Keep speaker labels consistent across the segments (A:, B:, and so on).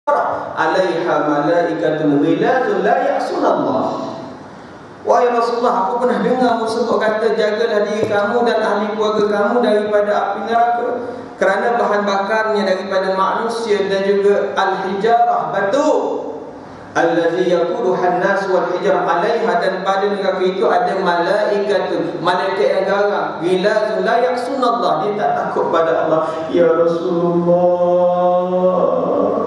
A: alaiha malaikatun ghiladun la ya'sunallah. Wahai Rasulullah, aku pernah dengar sebut kata, jagalah diri kamu dan ahli keluarga kamu daripada api neraka, kerana bahan bakarnya daripada manusia dan juga al-hijarah, batu, allazi yaquluhan nas wal hijarah alaiha, dan pada neraka itu ada malaikat yang garang, ghiladun la ya'sunallah, dia tak takut pada Allah. Ya Rasulullah,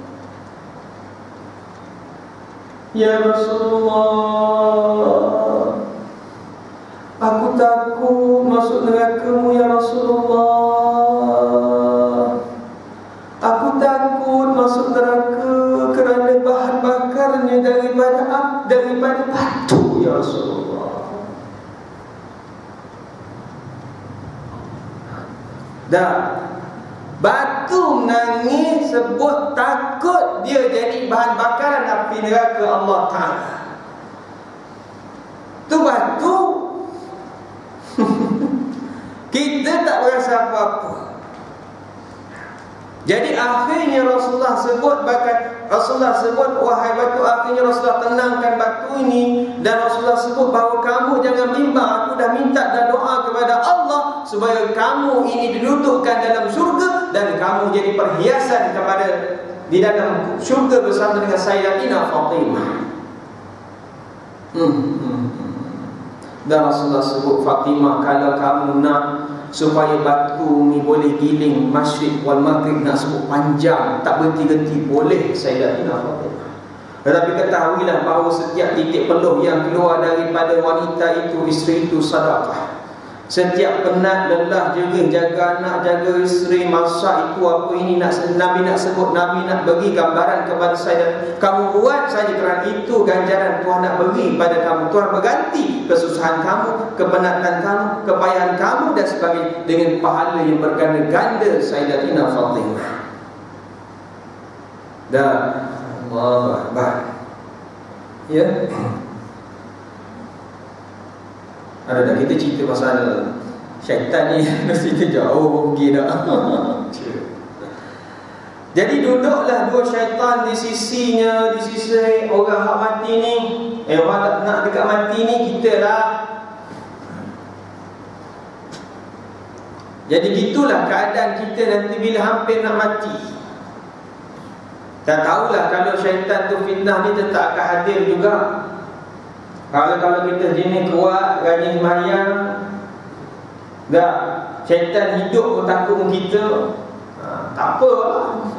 A: ya Rasulullah, aku takut masuk neraka-Mu ya Rasulullah. Aku takut masuk neraka kerana bahan bakarnya daripada batu ya Rasulullah. Dan batu menangis sebut takut dia jadi bahan bakaran api neraka Allah Ta'ala. Tu batu kita tak berasa apa-apa. Jadi akhirnya Rasulullah sebut, wahai batu, akhirnya Rasulullah tenangkan batu ini. Dan Rasulullah sebut bahawa kamu jangan bimbang, aku dah minta dan doa kepada Allah supaya kamu ini didudukkan dalam syurga dan kamu jadi perhiasan di dalam syurga bersama dengan Sayyidatina Fatimah. Dan Rasulullah sebut, Fatimah, kalau kamu nak supaya batu ni boleh giling masyriq wal maghrib, nak sebut panjang tak berhenti-henti, boleh Sayyidatina Fatimah. Tetapi ketahuilah bahawa setiap titik peluh yang keluar daripada wanita itu, isteri itu, sedekah. Setiap penat, lelah, jaga anak, jaga isteri, masak itu apa ini, Nabi nak sebut, Nabi nak bagi gambaran kepada saya, kamu buat saja kerana itu ganjaran Tuhan nak beri pada kamu. Tuhan berganti kesusahan kamu, kepenatan kamu, kepayahan kamu dan sebagainya dengan pahala yang berganda-ganda Sayyidatina Fatimah. Dan Allah Akbar. Ya. Ada dah kita cerita pasal syaitan ni mesti jauh pergi dah. Jadi duduklah dua syaitan di sisinya, di sisi orang hak mati ni. Orang nak dekat mati ni kita lah. Jadi gitulah keadaan kita nanti bila hampir nak mati. Tak tahulah kalau syaitan tu fitnah ni tetap akan hadir juga. Kalau kita jenis kuat, rajin sembahyang, tak, syaitan hidup pun takut dengan kita, tak apalah.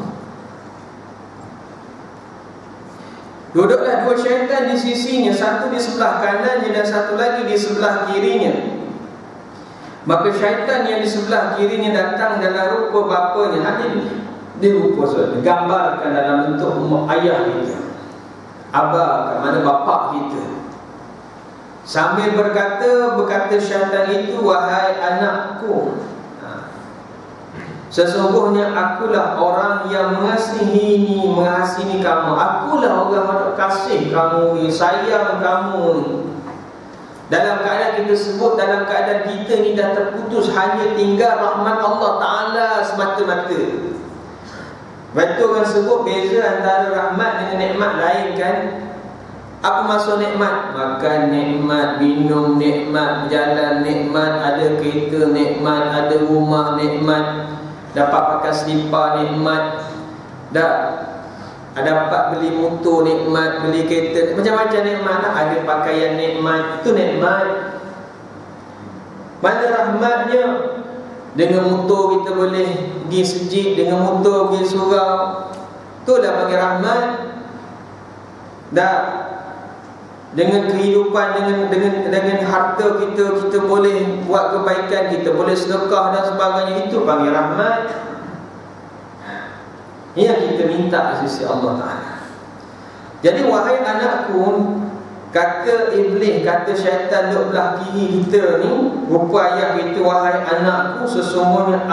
A: Duduklah dua syaitan di sisinya, satu di sebelah kanannya dan satu lagi di sebelah kirinya. Maka syaitan yang di sebelah kirinya datang dalam rupa bapanya. Dia rupa digambarkan dalam bentuk ayah kita, abah, kat mana bapak kita. Sambil berkata syaitan itu, wahai anakku, sesungguhnya akulah orang yang mengasihi kamu. Akulah orang yang kasih kamu, sayang kamu. Dalam keadaan kita sebut, dalam keadaan kita ni dah terputus, hanya tinggal rahmat Allah Ta'ala semata-mata. Betul orang sebut beza antara rahmat dengan nikmat lain kan? Apa maksud nikmat? Makan nikmat, minum nikmat, berjalan nikmat, ada kereta nikmat, ada rumah nikmat, dapat pakai selipar nikmat, dapat beli motor nikmat, beli kereta, macam-macam nikmat. Ada pakaian nikmat, itu nikmat. Mana rahmatnya? Dengan motor kita boleh pergi masjid, dengan motor pergi surau, itulah panggil rahmat. Dengan kehidupan, dengan harta kita boleh buat kebaikan, kita boleh sedekah dan sebagainya, itu panggil rahmat. Ini yang kita minta di sisi Allah Ta'ala. Jadi wahai anakku, kata iblis, kata syaitan duduk belah kiri kita ni, rupa ayah kita, wahai anakku, sesungguhnya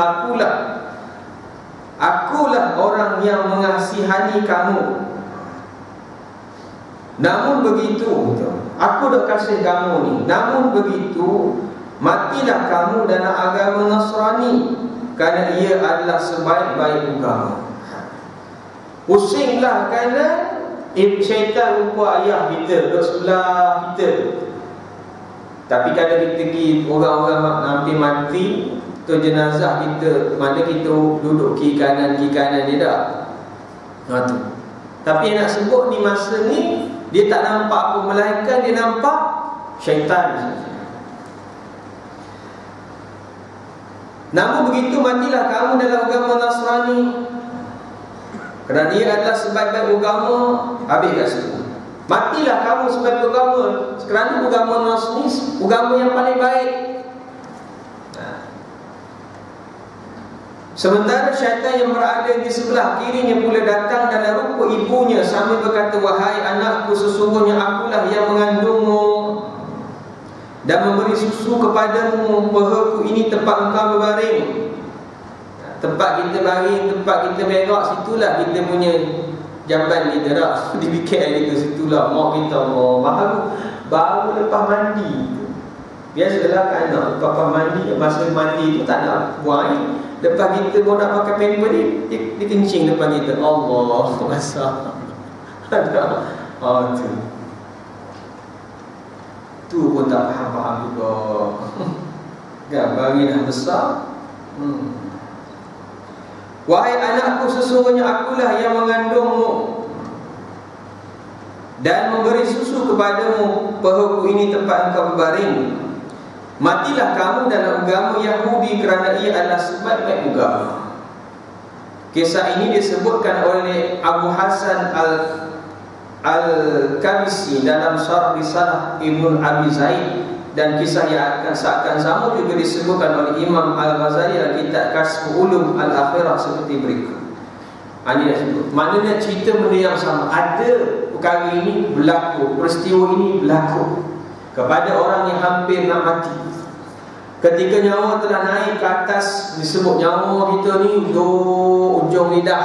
A: akulah orang yang mengasihani kamu. Namun begitu, aku dah kasih kamu ni, namun begitu, matilah kamu dalam agama Nasrani, kerana ia adalah sebaik-baik agama. Pusinglah kerana syaitan rupa ayah kita duduk sebelah kita. Tapi kalau kita pergi orang-orang hampir mati tu jenazah kita, mana kita duduk kiri kanan dia tak? Tu. Tapi yang nak sebut ni masa ni dia tak nampak apa melainkan dia nampak syaitan. Namun begitu matilah kamu dalam agama Nasrani, kerana ia adalah sebaik-baik agama. Habis kat situ. Matilah kamu sebagai agama, kerana agama Nasrani agama yang paling baik. Sementara syaitan yang berada di sebelah kirinya pula datang dalam rupa ibunya sambil berkata, wahai anakku, sesungguhnya akulah yang mengandungmu dan memberi susu kepadamu. Pahaku ini tempat engkau berbaring. Tempat kita baring, tempat kita berak, situlah kita punya jamban kita tak. Di BKL kita situlah mak kita baru lepas mandi. Biasalah kan anak lepas mandi, masa mandi tu tak nak buang air. Lepas kita mau nak pakai pamper ni, dia kencing depan kita. Allah, masa tu pun tak faham juga. Gambar ni dah besar. Wahai anakku, sesungguhnya akulah yang mengandungmu dan memberi susu kepadamu. Pahaku ini tempat engkau berbaring. Matilah kamu dalam agama Yahudi, kerana ia adalah sebaik-baik agama. Kisah ini disebutkan oleh Abu Hasan Al-Kabisi dalam Syarh Risalah Ibn Abi Zaid, dan kisah yang akan sama juga disebutkan oleh Imam Al-Ghazali dalam kitab Kasfu Ulum Al-Akhirah seperti berikut. Ini dah sebut. Maknanya cerita benda yang sama. Ada perkara ini berlaku, peristiwa ini berlaku kepada orang yang hampir nak mati. Ketika nyawa telah naik ke atas, disebut nyawa kita ni ujung lidah.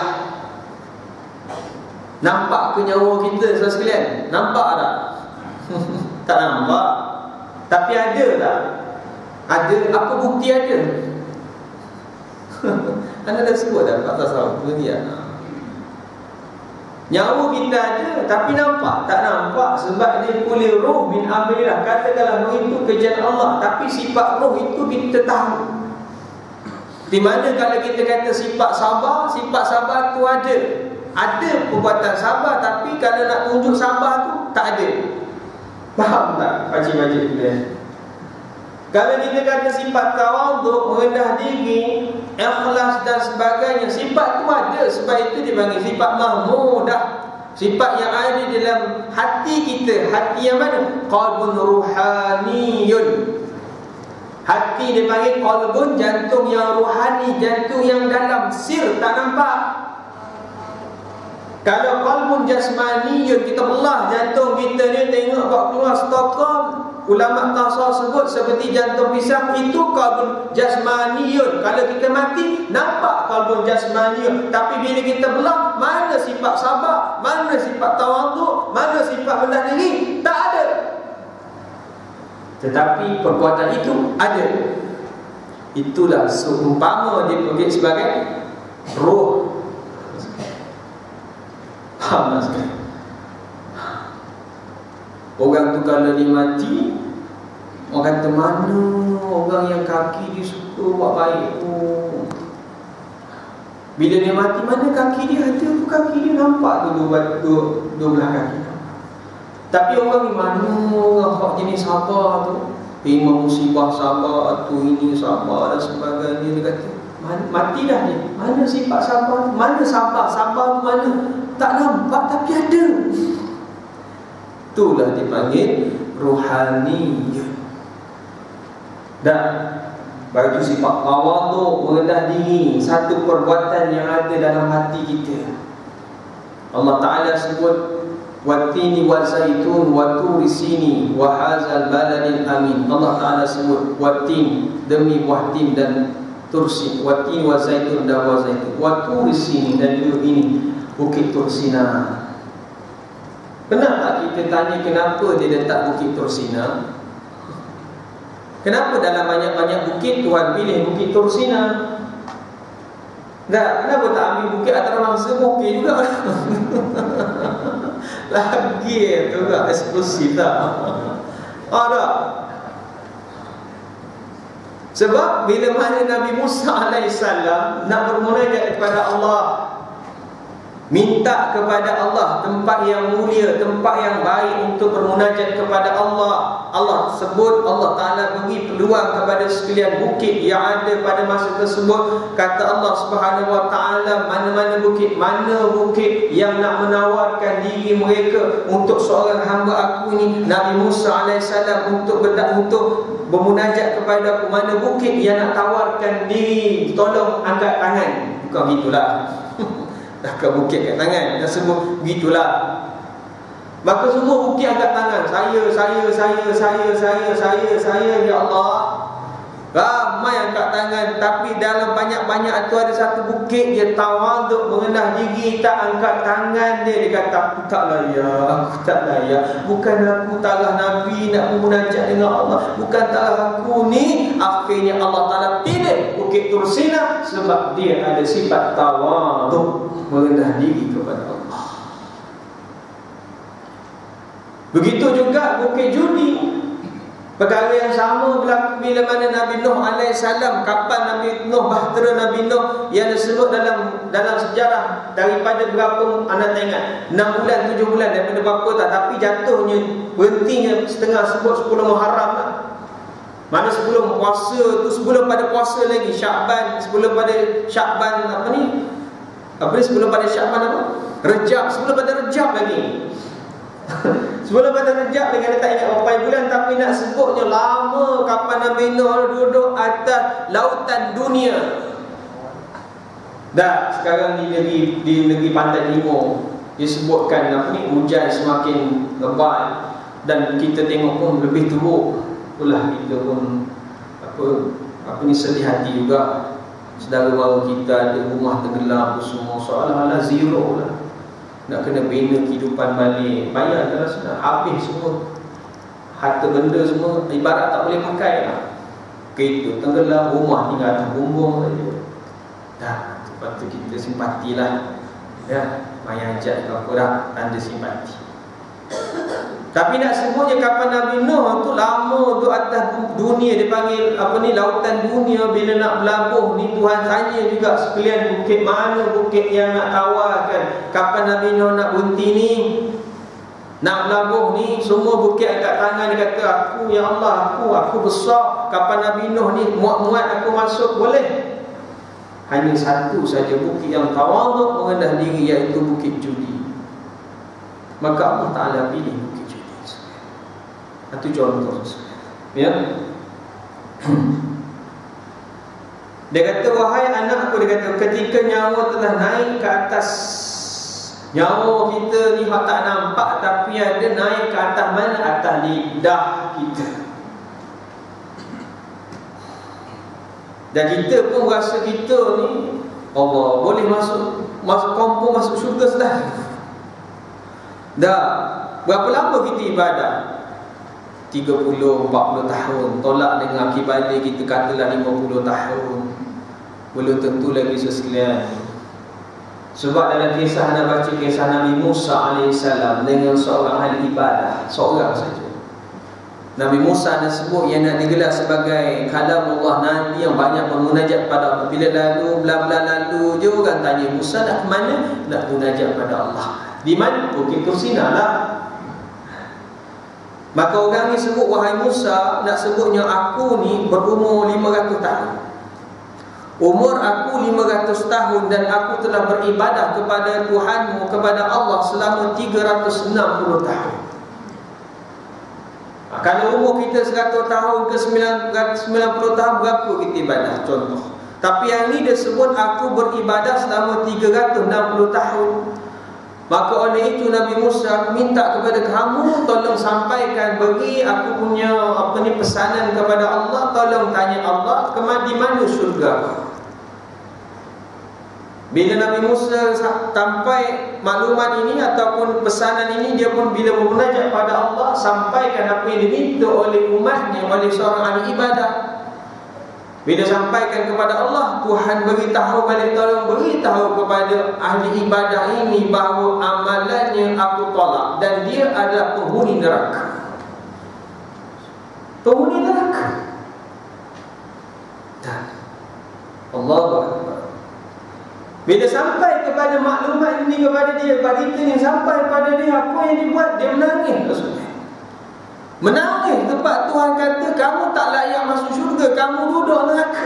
A: Nampak ke nyawa kita, saudara sekalian? Nampak tak? Tak nampak. Tapi ada tak? Ada. Apa bukti ada? Anda dah sebut dah Pak Tasawuf dia. Nyawa kita ada, tapi nampak? Tak nampak. Sebab dia kulir roh min amrillah. Katakanlah roh itu kerjaan Allah, tapi sifat roh itu kita tahu. Di mana kalau kita kata sifat sabar tu ada. Ada perbuatan sabar, tapi kalau nak tunjuk sabar tu tak ada. Faham tak pakcik-pakcik kita? Kalau kita kata sifat tawaduk, merendah diri, ikhlas dan sebagainya, sifat tu ada. Sebab itu dipanggil sifat mahmudah. Sifat yang ada dalam hati kita. Hati yang mana? Qalbun ruhaniyun. Hati dipanggil qalbun, jantung yang ruhani, jantung yang dalam, sir tak nampak. Kalau qalbun jasmaniyun, kita belah jantung kita ni, tengok buat keluar stokom. Ulama tasawuf sebut seperti jantung pisang, itu qalbun jasmaniyun. Kalau kita mati, nampak qalbun jasmaniyun. Tapi bila kita belah, mana sifat sabar, mana sifat tawaduk, mana sifat rendah diri? Tak ada. Tetapi perbuatan itu ada. Itulah seumpama dia pergi sebagai roh. Faham tak sekali? Orang tu kalau dia mati, orang kata mana orang yang kaki dia suka buat baik tu. Bila dia mati, mana kaki dia, hati tu kaki dia nampak tu dua belah kaki. Tapi orang ni mana orang hak jenis sabar tu, terima musibah sabar tu, ini sabar dan sebagainya. Dia kata mati dah dia, mana sifat sabar, mana sabar tu mana, tak nampak tapi ada. Itulah dipanggil ruhani. Dan bagi sifat tawaduk, merendah diri, satu perbuatan yang ada dalam hati kita. Allah Ta'ala sebut watini wa zaitun wa turi sini wa hazal baladil amin. Allah Ta'ala sebut watin, demi watin dan tursi, watin wa zaitun dan wa zaitun, wa turi sini, dan juga ini Bukit Tursina. Pernah tak kita tanya kenapa dia letak Bukit Tursina? Kenapa dalam banyak-banyak bukit Tuhan pilih Bukit Tursina? Dah, kenapa tak ambil bukit atas mangsa? Okey juga. Lagi tu tak eksklusif tak? Tak. Sebab bila mana Nabi Musa alaihissalam nak bermunajat kepada Allah, minta kepada Allah tempat yang mulia, tempat yang baik untuk bermunajat kepada Allah, Allah sebut, Allah Ta'ala beri peluang kepada sekalian bukit yang ada pada masa tersebut. Kata Allah Subhanahu Wa Ta'ala, mana-mana bukit, mana bukit yang nak menawarkan diri mereka untuk seorang hamba aku ni Nabi Musa alaihissalam untuk bermunajat kepada aku. Mana bukit yang nak tawarkan diri, tolong angkat tangan. Bukan gitulah. Dah ke bukit kat tangan, dah sebut begitulah. Maka semua bukit angkat tangan. Saya ya Allah. Ramai angkat tangan. Tapi dalam banyak-banyak tu ada satu bukit dia tawaduk, mengenah diri, tak angkat tangan dia. Dia kata, aku tak layak. Bukan aku taklah Nabi nak bermunajat dengan Allah. Bukan taklah aku ni. Akhirnya Allah Ta'ala pilih Bukit Tursina sebab dia ada sifat tawaduk, mengenah diri kepada Allah. Begitu juga Bukit Judi. Perkara yang sama berlaku bila mana Nabi Nuh alaihissalam. Kapan Nabi Nuh, bahtera Nabi Nuh yang disebut dalam sejarah daripada berapa anda tengok 6 bulan 7 bulan daripada berapa tak, tapi jatuhnya berhentinya setengah sebut 10 Muharram lah. Mana sebelum puasa tu, sebelum pada puasa lagi Syakban, sebelum pada Syakban sebelum pada Syakban Rejab, sebelum pada Rejab lagi. Sebelum pada Rejab lagi, ada tak ingat berapa bulan, tapi nak sebutnya lama kapan Nabi Nuh duduk atas lautan dunia. Dah sekarang di negeri Pantai Timur disebutkan hujan semakin lebat dan kita tengok pun lebih teruk. Itulah kita pun sedih hati juga. Saudara baru kita ada rumah tenggelam semua, seolah-olah zero lah. Nak kena bina kehidupan balik, bayar dah sudah habis semua. Harta benda semua ibarat tak boleh pakai lah. Kereta tenggelam, rumah tinggal atas bumbung saja. Dah, lepas tu kita simpatilah. Ya, bayar ajak ke apa dah, tanda simpati. Tapi nak sebutnya kapan Nabi Nuh tu lama tu atas dunia, dia panggil lautan dunia. Bila nak berlabuh ni Tuhan tanya juga sekalian bukit mana bukit yang nak tawarkan. Kapan Nabi Nuh nak berhenti ni, nak berlabuh ni, semua bukit angkat tangan. Dia kata, aku ya Allah, aku besar. Kapan Nabi Nuh ni muat-muat aku masuk boleh. Hanya satu saja bukit yang tawaduk, mengendah diri, iaitu Bukit Judi. Maka Allah Ta'ala pilih Bukit Judi. Itu contoh. Ya. Dia kata, wahai anakku, dia kata, ketika nyawa telah naik ke atas, nyawa kita ni tak nampak, tapi ada naik ke atas mana? Atas lidah kita. Dan kita pun rasa kita ni Allah boleh masuk kampung, masuk syurga sudah. Dah berapa lama kita ibadah? 30, 40 tahun. Tolak dengan kaki balik kita katalah 50 tahun. Belum tentu lagi sekalian. Sebab dalam kisah anda baca kisah Nabi Musa alaihissalam dengan seorang ahli ibadah, seorang saja. Nabi Musa disebut yang nak digelar sebagai kalamullah, Nabi yang banyak bermunajat pada Allah. Bila lalu bla-bla lalu je orang tanya, Musa nak ke mana? Nak munajat pada Allah. Di mana? Bukit Tursina lah. Maka orang ni sebut, wahai Musa, nak sebutnya aku ni berumur 500 tahun. Umur aku 500 tahun dan aku telah beribadah kepada Tuhanmu, kepada Allah selama 360 tahun. Kalau umur kita 100 tahun ke 90 tahun, berapa kita ibadah? Contoh. Tapi yang ni dia sebut aku beribadah selama 360 tahun. Maka oleh itu Nabi Musa minta kepada kamu, tolong sampaikan, bagi aku punya pesanan kepada Allah. Tolong tanya Allah, di mana syurga? Bila Nabi Musa sampai maklumat ini ataupun pesanan ini, dia pun bila bermunajat pada Allah, sampaikan apa yang diminta oleh umatnya, oleh seorang ahli ibadah. Bila sampaikan kepada Allah, Tuhan beritahu balik, tolong beritahu kepada ahli ibadah ini bahawa amalannya aku tolak dan dia adalah penghuni neraka. Penghuni neraka. Dan Allahu Akbar. Bila sampai kepada maklumat ini kepada dia, berita yang sampai pada dia, apa yang dibuat? Dia menangis. Maksudnya menangis tempat Tuhan kata kamu tak layak masuk syurga, kamu duduk neraka.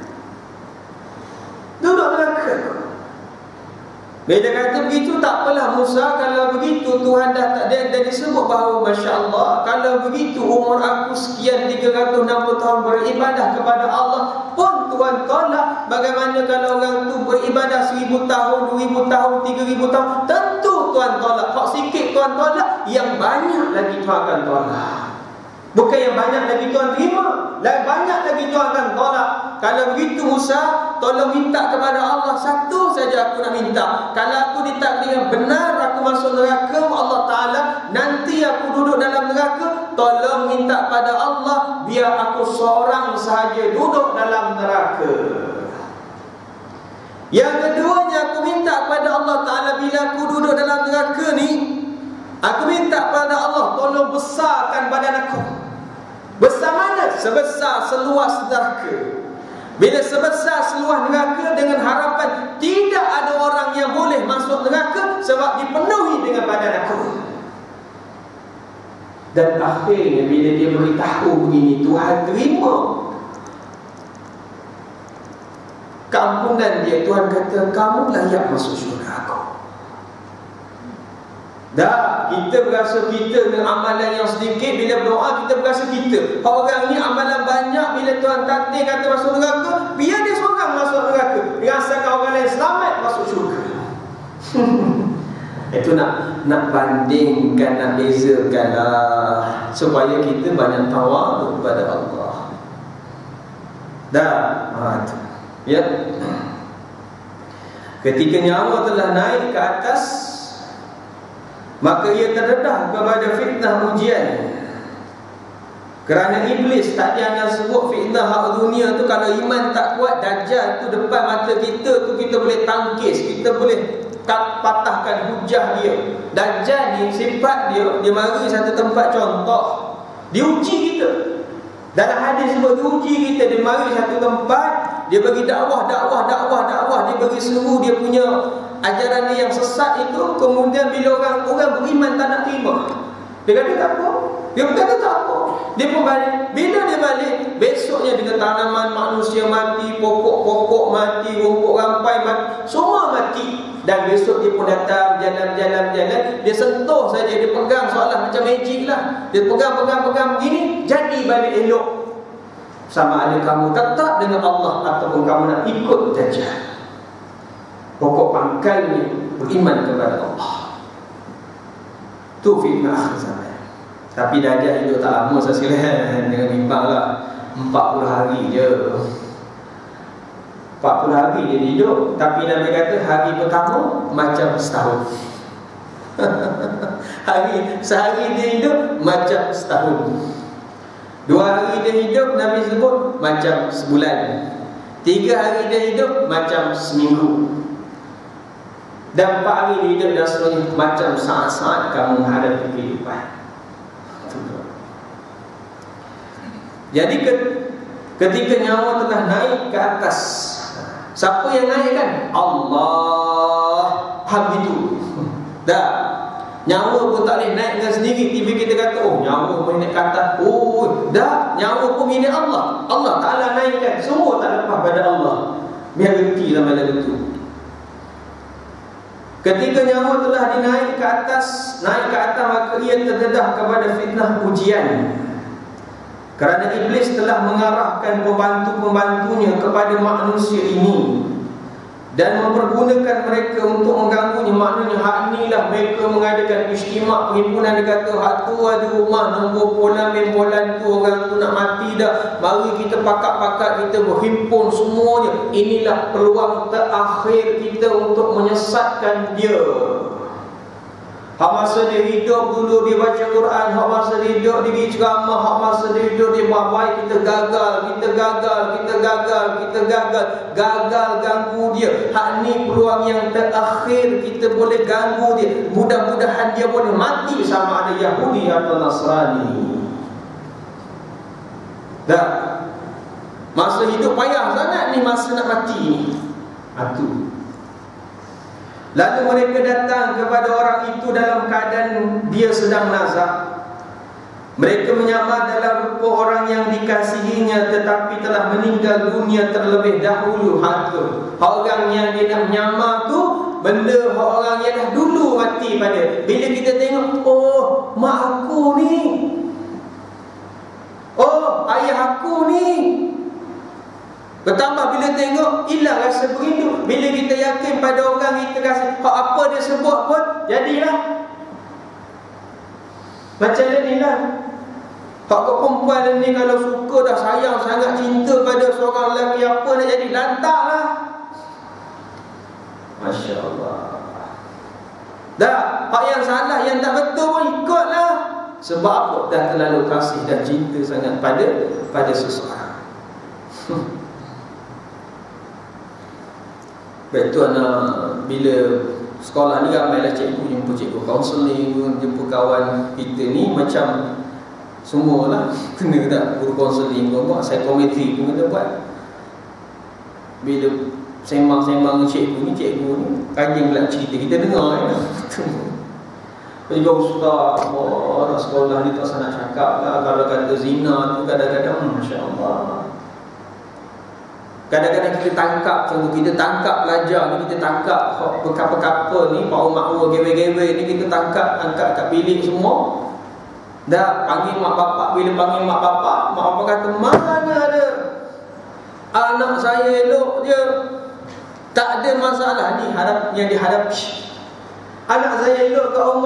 A: Duduk neraka. Bila kata begitu, tak apalah Musa, kalau begitu Tuhan dah tak dia disebut bahawa Masya Allah, kalau begitu umur aku sekian 360 tahun beribadah kepada Allah pun Tuhan tolak. Bagaimana kalau orang tu beribadah 1000 tahun, 2000 tahun, 3000 tahun? Tentu Tuhan tolak. Kok sikit Tuhan tolak, yang banyak lagi Tuhan akan tolak. Bukan yang banyak lagi Tuhan terima, dan banyak lagi Tuhan akan tolak. Kalau begitu Musa, tolong minta kepada Allah satu saja aku nak minta. Kalau aku ditakdirkan benar aku masuk neraka Allah Ta'ala, nanti aku duduk dalam neraka, tolong minta pada Allah biar aku seorang sahaja duduk dalam neraka. Yang keduanya, aku minta kepada Allah Ta'ala bila aku duduk dalam neraka ni, aku minta kepada Allah tolong besarkan badan aku. Besar mana? Sebesar seluas neraka. Bila sebesar seluas neraka, dengan harapan tidak ada orang yang boleh masuk neraka sebab dipenuhi dengan badan aku. Dan akhirnya bila dia beritahu begini, Tuhan terima keampunan dia. Tuhan kata kamu layak masuk syurga aku. Dah, kita berasa kita dengan amalan yang sedikit, bila berdoa kita berasa kita. Orang ni amalan banyak, bila Tuhan takdir kata masuk neraka, biar dia seorang masuk neraka, rasakan orang lain selamat masuk syurga. Itu nak bandingkan, nak bezakan lah, supaya kita banyak tawaduk kepada Allah. Dah, ya. Ketika nyawa telah naik ke atas, maka ia terdedah kepada fitnah ujian. Kerana iblis tadi anda sebut fitnah hak dunia tu, kalau iman tak kuat, Dajjal tu depan mata kita tu, kita boleh tangkis, kita boleh patahkan hujah dia. Dajjal ni sifat dia mari satu tempat contoh, dia uji kita. Dalam hadis sebut dia uji kita, dia mari satu tempat, dia bagi dakwah, dia bagi seru dia punya ajaran dia yang sesat itu. Kemudian bila orang beriman tak nak terima, dia kata tak apa, dia kata tak apa, dia pun balik. Bila dia balik, besoknya dengan tanaman manusia mati, pokok-pokok mati, rumput rampai mati, semua mati. Dan besok dia pun datang jalan, dia sentuh saja, dia pegang seolah macam magic lah, dia pegang begini, jadi balik elok. Sama ada kamu tetap dengan Allah ataupun kamu nak ikut Dajjal. Pokok pangkalnya beriman kepada Allah. Tu fitnah akhir zaman. Tapi Dajjal hidup tak lama sekalian, dengan bimbang lah 40 hari je. 40 hari dia hidup. Tapi Nabi kata hari pertama macam setahun. Sehari dia hidup macam setahun. 2 hari dia hidup, Nabi sebut macam sebulan. 3 hari dia hidup macam seminggu. Dan 4 hari dia hidup dan seterusnya macam saat-saat kamu menghadapi kehidupan. Jadi ketika nyawa telah naik ke atas, siapa yang naik kan? Allah. Faham itu? Dah. Nyawa pun tak boleh naik dengan sendiri. Tiba kita kata, oh nyawa pun naik ke atas. Oh dah, nyawa pun milik Allah. Allah Ta'ala naikkan. Semua tak lepas pada Allah. Biar reti dalam dalam itu. Ketika nyawa telah dinaik ke atas, maka ia terdedah kepada fitnah ujian. Kerana iblis telah mengarahkan pembantu-pembantunya kepada manusia ini dan mempergunakan mereka untuk mengganggunya. Maknanya hak inilah mereka mengadakan istimak perhimpunan. Dia kata hak tu ada rumah nombor bolan tu, orang tu nak mati dah, mari kita pakat-pakat, kita berhimpun semuanya. Inilah peluang terakhir kita untuk menyesatkan dia. Hak masa dia hidup dulu dia baca Quran, hak masa dia hidup dia pergi ceramah, hak masa dia hidup dia buat baik, kita gagal, gagal ganggu dia. Hak ni peluang yang terakhir kita boleh ganggu dia. Mudah-mudahan dia boleh mati sama ada Yahudi atau Nasrani. Dah. Masa hidup payah sangat ni, masa nak mati ni. Itu. Lalu mereka datang kepada orang itu dalam keadaan dia sedang nazak. Mereka menyamar dalam rupa orang yang dikasihinya tetapi telah meninggal dunia terlebih dahulu. Orang yang dia nak menyamar tu benda orang yang dah dulu mati pada. Bila kita tengok, oh mak aku ni, oh ayah aku ni. Bertambah bila tengok, hilang rasa berindu. Bila kita yakin pada orang kita kasih, apa dia sebut pun jadilah. Macam ni lah. Hak kau perempuan ni kalau suka dah sayang sangat, cinta pada seorang lelaki, apa nak jadi? Lantak lah. Masya Allah. Dah, hak yang salah, yang tak betul pun ikutlah. Sebab apa? Dah terlalu kasih dan cinta sangat pada seseorang. Baik tu anak, bila sekolah ni ramailah cikgu, jumpa cikgu kaunseling, jumpa kawan kita ni macam semualah kena tak, guru kaunseling pun buat, psikometri pun kena buat. Bila sembang-sembang cikgu ni kajian pula cerita kita dengar juga ustaz, nak sekolah ni tak sangat cakap lah. Kalau kata zina tu kadang-kadang Masya Allah, kadang-kadang kita tangkap, contoh kita tangkap pelajar ni, kita tangkap pekap-pekapa ni, makwa-makwa, gewe-gewe ni, kita tangkap, angkat kat bilik semua. Dah panggil mak bapak, bila panggil mak bapak kata, mana ada anak saya elok je, tak ada masalah. Ni yang dihadapi. Anak saya elok kat